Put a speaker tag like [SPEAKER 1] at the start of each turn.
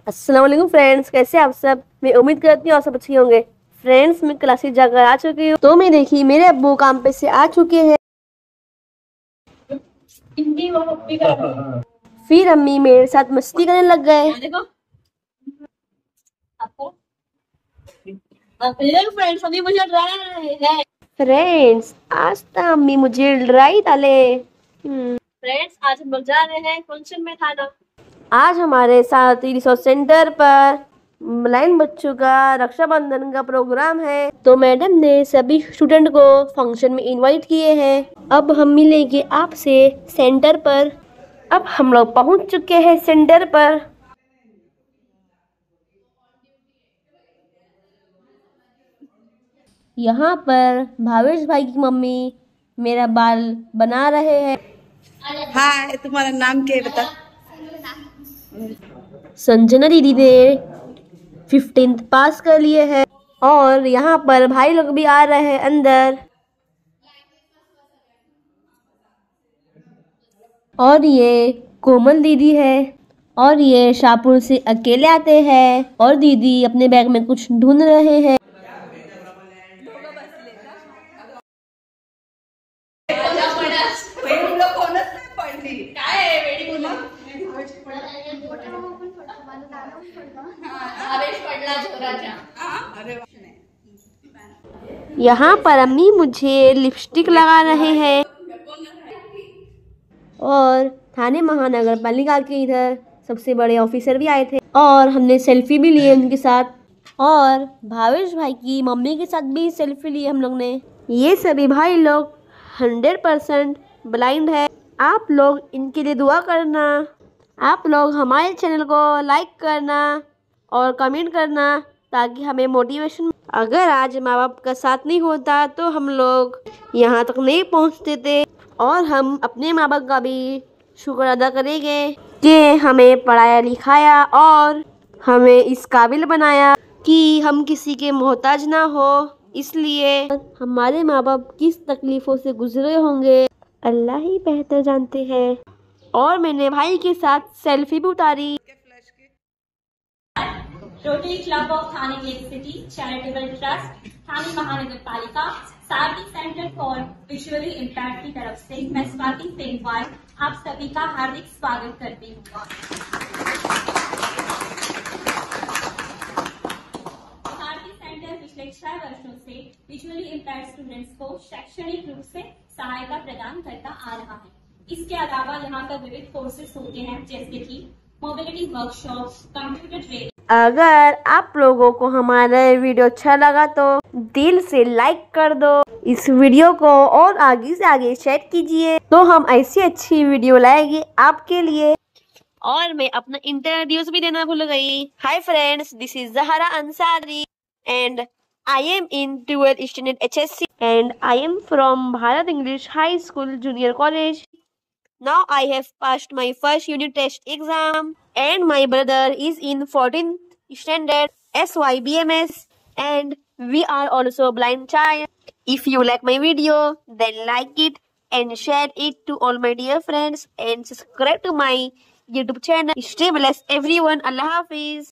[SPEAKER 1] अस्सलाम वालेकुम फ्रेंड्स, कैसे आप सब। मैं उम्मीद करती हूँ आप सब अच्छे होंगे। फ्रेंड्स, मैं क्लासेस जाकर आ चुकी हूँ। तो मैं देखी मेरे अब्बू काम पे से आ चुके हैं। फिर अम्मी मेरे साथ मस्ती करने लग गए। फ्रेंड्स, आज तो अम्मी मुझे डराई डाले। फ्रेंड्स, आज हम लोग जा रहे हैं फंक्शन में खाना। आज हमारे साथ रिसोर्स सेंटर पर ब्लाइंड बच्चों का रक्षाबंधन का प्रोग्राम है, तो मैडम ने सभी स्टूडेंट को फंक्शन में इनवाइट किए हैं। अब हम मिलेंगे आपसे सेंटर पर। अब हम लोग पहुंच चुके हैं सेंटर पर। यहाँ पर भावेश भाई की मम्मी मेरा बाल बना रहे हैं।
[SPEAKER 2] हाय, तुम्हारा नाम क्या है बता।
[SPEAKER 1] संजना दीदी ने 15th पास कर लिए है। और यहाँ पर भाई लोग भी आ रहे हैं अंदर। और ये कोमल दीदी है। और ये शाहपुर से अकेले आते हैं। और दीदी अपने बैग में कुछ ढूंढ रहे हैं। यहाँ पर अम्मी मुझे लिपस्टिक लगा रहे हैं। और थाने महानगर पालिका के इधर सबसे बड़े ऑफिसर भी आए थे और हमने सेल्फी भी लिए उनके साथ। और भावेश भाई की मम्मी के साथ भी सेल्फी ली हम लोग ने। ये सभी भाई लोग 100% ब्लाइंड है। आप लोग इनके लिए दुआ करना। आप लोग हमारे चैनल को लाइक करना और कमेंट करना ताकि हमें मोटिवेशन। अगर आज माँ बाप का साथ नहीं होता तो हम लोग यहाँ तक नहीं पहुँचते थे। और हम अपने माँ बाप का भी शुक्र अदा करेंगे कि हमें पढ़ाया लिखाया और हमें इस काबिल बनाया कि हम किसी के मोहताज ना हो। इसलिए हमारे माँ बाप किस तकलीफ़ों से गुजरे होंगे अल्लाह ही बेहतर जानते हैं। और मैंने भाई के साथ सेल्फी भी उतारी।
[SPEAKER 3] Rotary club of Thane lake city charitable trust Thane महानगर पालिका सारथी सेंटर फॉर विजुअली इम्पैक्ट की तरफ से मैं स्वाति सेनवाल आप सभी का हार्दिक स्वागत करती हूँ। सारथी सेंटर पिछले 6 वर्षों से विजुअली इम्पैक्ट स्टूडेंट्स को शैक्षणिक रूप से सहायता प्रदान करता आ रहा है। इसके अलावा यहाँ पर विविध कोर्सेज होते हैं जैसे कि मोबिलिटी वर्कशॉप, कंप्यूटर ट्रेनिंग।
[SPEAKER 1] अगर आप लोगों को हमारा वीडियो अच्छा लगा तो दिल से लाइक कर दो। इस वीडियो को और आगे से आगे शेयर कीजिए तो हम ऐसी अच्छी वीडियो लाएंगे आपके लिए। और मैं अपना इंट्रोड्यूस भी देना भूल गई। Hi friends, this is Zahra Ansari and I am in 12th standard HSC and I am from Bharat English High School Junior College. Now I have passed my first unit test exam and my brother is in 14th standard SYBMS and we are also blind child. If you like my video then like it and share it to all my dear friends and subscribe to my YouTube channel. Stay blessed everyone. Allah Hafiz.